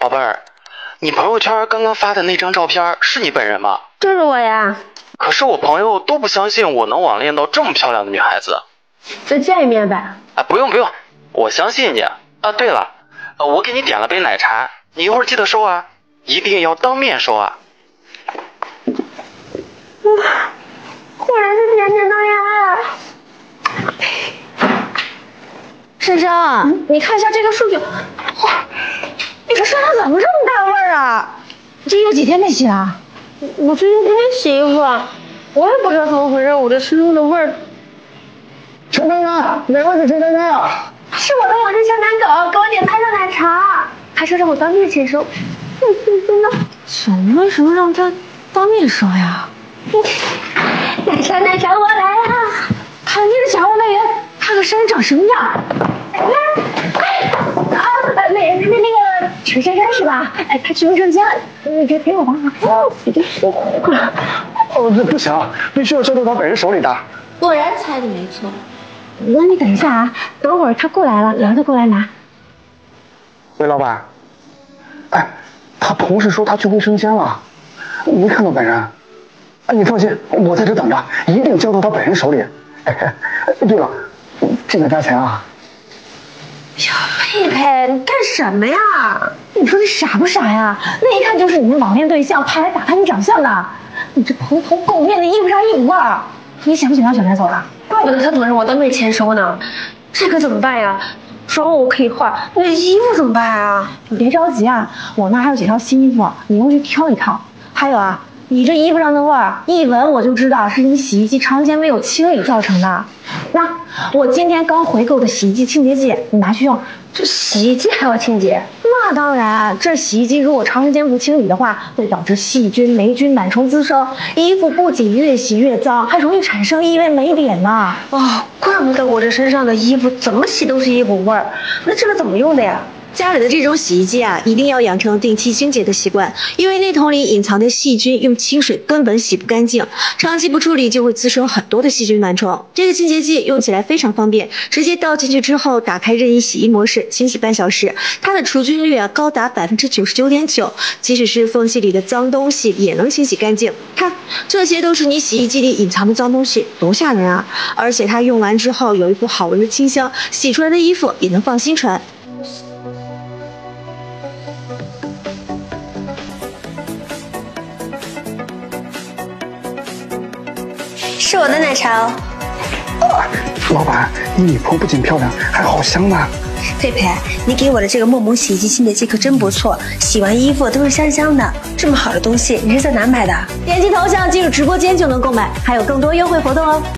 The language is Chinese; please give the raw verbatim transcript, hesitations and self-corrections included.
宝贝儿，你朋友圈刚刚发的那张照片是你本人吗？ 就是我呀。 可是我朋友都不相信我能网恋到这么漂亮的女孩子。 再见一面呗。 啊，不用不用，我相信你。啊，对了，呃，我给你点了杯奶茶，你一会儿记得收啊，一定要当面收啊。 哇，果然是甜甜的呀！珊珊、嗯，你看一下这个数据，哇，你这身上怎么这么大味儿啊？这有几天没洗了？我最近天天洗衣服，我也不知道怎么回事，我这身上的味儿。 陈刚刚，哪位是陈刚刚啊？ 是我的网织小奶狗，给我点拍的奶茶，还说让我当面签收。我真心的。钱为什么让他当面收呀？奶茶奶茶，我来啦！看这个小物美人，看看珊珊长什么样。来，哎，啊，那那那那个陈珊珊是吧？哎，她去卫生间，呃，给给我帮忙。哦，你这是。 哦，这不行，必须要交到他本人手里的。 果然猜的没错。那你等一下啊，等会儿他过来了，让他过来拿。 魏老板，哎，他同事说他去卫生间了，没看到本人。哎，你放心，我在这等着，一定交到他本人手里。哎，对了，记得加钱啊。 呀，佩佩，你干什么呀？你说你傻不傻呀？那一看就是你的网恋对象，派来打探你长相的。你这蓬头垢面的衣服上一股味儿，你想不想让小南走了？怪不得他总是我当面签收呢，这可怎么办呀？妆我可以换，那衣服怎么办啊？你别着急啊，我那还有几套新衣服，你用去挑一挑。还有啊，你这衣服上的味儿，一闻我就知道是你洗衣机长时间没有清理造成的。那我今天刚回购的洗衣机清洁剂，你拿去用。这洗衣机还要清洁？那当然，这洗衣机如果长时间不清理的话，会导致细菌、霉菌、螨虫滋生，衣服不仅越洗越脏，还容易产生异味霉点呢。哦，怪不得我这身上的衣服怎么洗都是一股味儿。那这个怎么用的呀？ 家里的这种洗衣机啊，一定要养成定期清洁的习惯，因为那桶里隐藏的细菌用清水根本洗不干净，长期不处理就会滋生很多的细菌螨虫。这个清洁剂用起来非常方便，直接倒进去之后，打开任意洗衣模式，清洗半小时，它的除菌率啊高达百分之九十九点九，即使是缝隙里的脏东西也能清洗干净。看，这些都是你洗衣机里隐藏的脏东西，多吓人啊！而且它用完之后有一股好闻的清香，洗出来的衣服也能放心穿。 是我的奶茶哦。 啊，老板，你女朋友不仅漂亮，还好香呢。 佩佩，你给我的这个梦萌洗衣机清洁剂可真不错，洗完衣服都是香香的。这么好的东西，你是在哪买的？ 点击头像进入直播间就能购买，还有更多优惠活动哦。